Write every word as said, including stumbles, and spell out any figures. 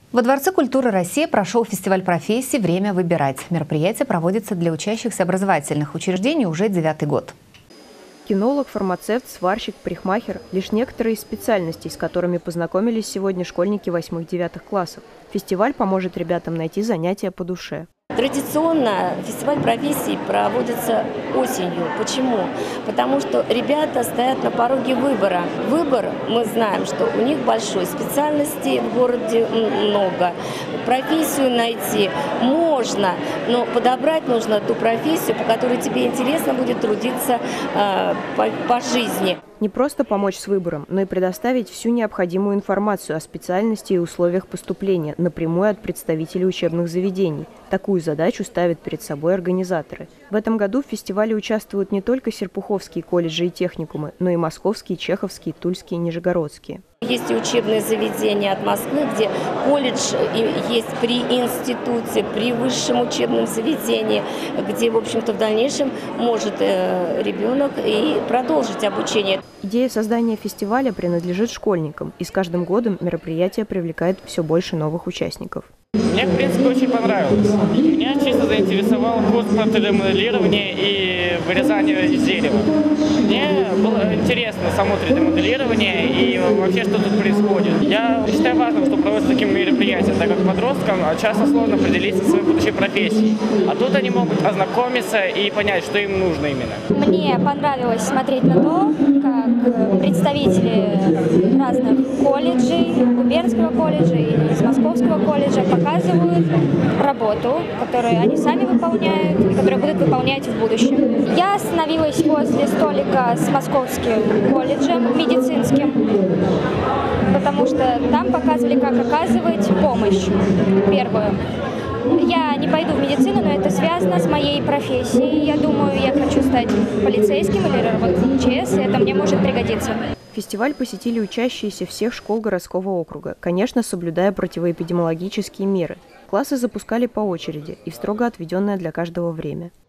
Во Дворце культуры России прошел фестиваль профессий «Время выбирать». Мероприятие проводится для учащихся образовательных учреждений уже девятый год. Кинолог, фармацевт, сварщик, парикмахер – лишь некоторые из специальностей, с которыми познакомились сегодня школьники восьмых-девятых классов. Фестиваль поможет ребятам найти занятия по душе. Традиционно фестиваль профессий проводится осенью. Почему? Потому что ребята стоят на пороге выбора. Выбор, мы знаем, что у них большой, специальностей в городе много. Профессию найти можно, но подобрать нужно ту профессию, по которой тебе интересно будет трудиться э, по, по жизни. Не просто помочь с выбором, но и предоставить всю необходимую информацию о специальности и условиях поступления напрямую от представителей учебных заведений. Такую задачу ставят перед собой организаторы. В этом году в фестивале участвуют не только серпуховские колледжи и техникумы, но и московские, чеховские, тульские и нижегородские. Есть и учебные заведения от Москвы, где колледж есть при институте, при высшем учебном заведении, где, в общем-то, в дальнейшем может ребенок и продолжить обучение. Идея создания фестиваля принадлежит школьникам, и с каждым годом мероприятие привлекает все больше новых участников. Мне, в принципе, очень понравилось. Меня чисто заинтересовал курс по три дэ моделирования и вырезания из дерева. Мне было интересно само три дэ моделирование и вообще, что тут происходит. Я считаю важным, что проводятся такие мероприятия, так как подросткам часто сложно определиться со своей будущей профессией. А тут они могут ознакомиться и понять, что им нужно именно. Мне понравилось смотреть на то, как представители разных колледжей, Губернского колледжа и из Московского колледжа показывают работу, которую они сами выполняют и которую будут выполнять в будущем. Я остановилась возле столика с Московским колледжем медицинским, потому что там показывали, как оказывать помощь первую. Я не пойду в медицину, но это связано с моей профессией. Я думаю, я хочу стать полицейским или работать в ЧС, и это мне может пригодиться. Фестиваль посетили учащиеся всех школ городского округа, конечно, соблюдая противоэпидемиологические меры. Классы запускали по очереди и в строго отведенное для каждого время.